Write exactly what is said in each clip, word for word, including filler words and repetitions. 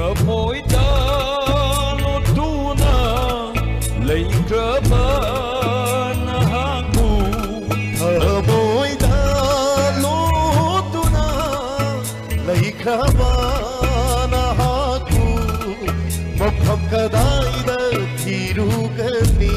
Moida lutuna laikrabana haku Moida lutuna laikrabana haku mafam kadaida thirugani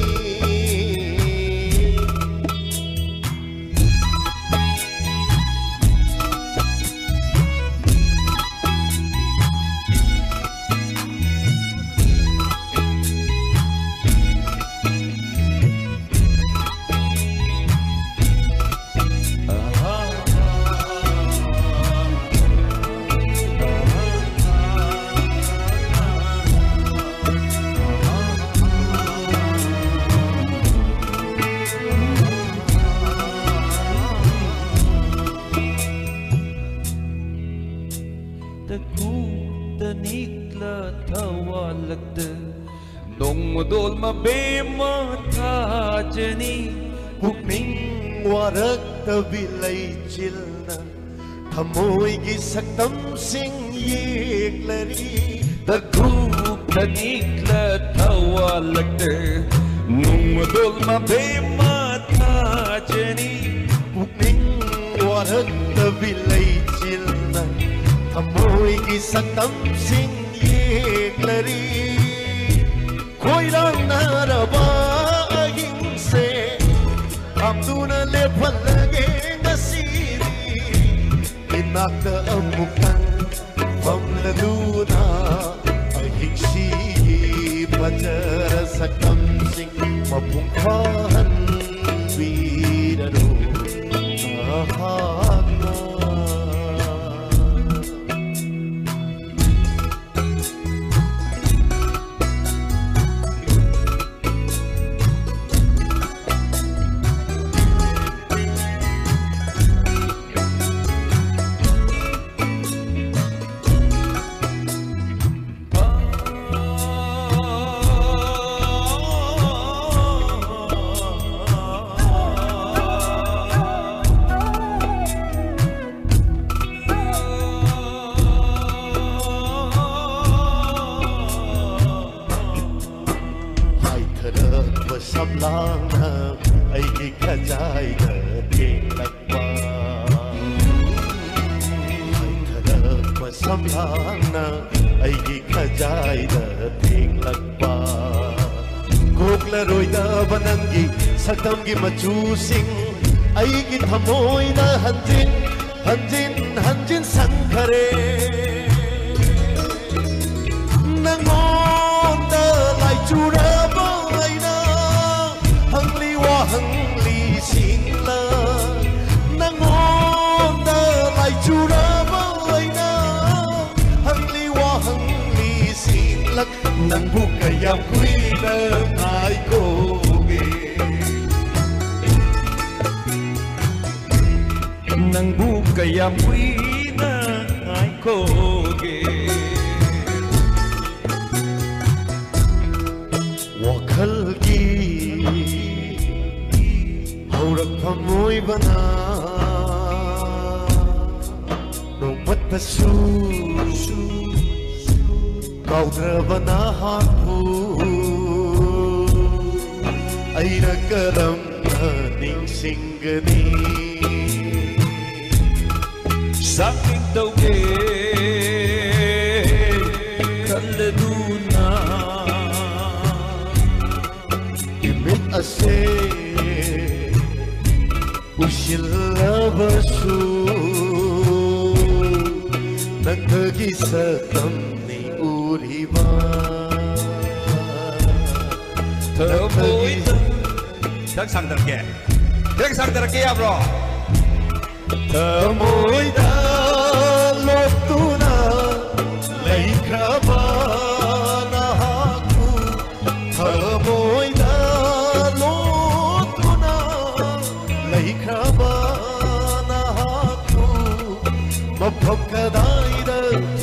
Dol ma bema thajani pukning warak tabilai chilna thamoi gi saktam sing yeklari Taguk tanikla thawalakte Nung dol ma bema thajani pukning warak tabilai chilna thamoi gi saktam sing yeklari Koirang naraba aging se Abduna lepan lagi nasiri Inakta amukan pamladuna Aging si pacara sakam sing Mapungkahan bidaro Ahagna Samlana aigi khajai da thing lakwa ai khadak ma samlana aigi khajai da thing lakwa kokla roida banangi sakam gi machu sing aigi thamoi da hanjin hanjin hanjin sankhare nangon da lai chura hang li sing la nangon da lai chura bai na hang li wa hang li sing lak nang bu kayam kui na ai ko ge nang bu kayam kui na ai ko ge wakhal gi Pamoi bana Nomat pasu Kaudra bana haku Aira karam ning singgani Saking tauge Kaladuna Imit ase Ushilavasu Nantagi sakam ni uriba Thamoi Thak sang terke Thak sang terke ya bro Thamoi da lotuna Laikrabana haku Thamoi da lotuna Laikrabana haku Mapam kadaida